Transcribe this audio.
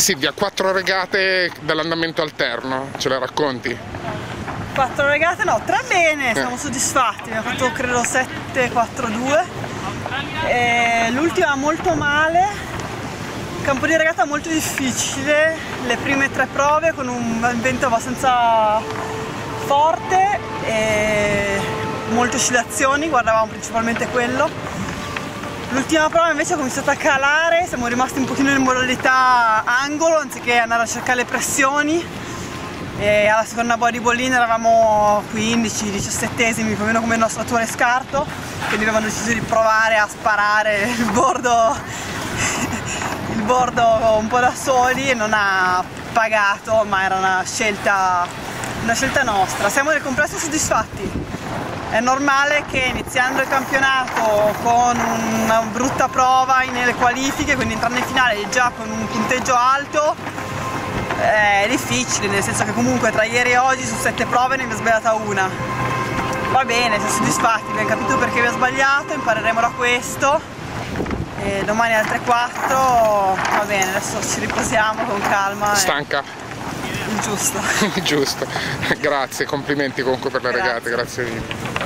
Silvia, 4 regate dall'andamento alterno, ce le racconti? 4 regate? No, 3 bene, siamo soddisfatti, abbiamo fatto credo 7-4-2, l'ultima molto male, campo di regata molto difficile, le prime 3 prove con un vento abbastanza forte e molte oscillazioni, guardavamo principalmente quello. L'ultima prova invece ha cominciato a calare, siamo rimasti un pochino in modalità angolo anziché andare a cercare le pressioni e alla seconda body ball-in eravamo 15-17esimi, più o meno come il nostro attuale scarto, quindi avevamo deciso di provare a sparare il bordo un po' da soli e non ha pagato, ma era una scelta nostra. Siamo nel complesso soddisfatti. È normale che iniziando il campionato con una brutta prova nelle qualifiche, quindi entrando in finale già con un punteggio alto, è difficile, nel senso che comunque tra ieri e oggi su 7 prove ne abbiamo sbagliata una. Va bene, siamo soddisfatti, abbiamo capito perché abbiamo sbagliato, impareremo da questo e domani altre 4, va bene, adesso ci riposiamo con calma. Stanca? Il giusto. Giusto, grazie, complimenti comunque per le regate, grazie mille.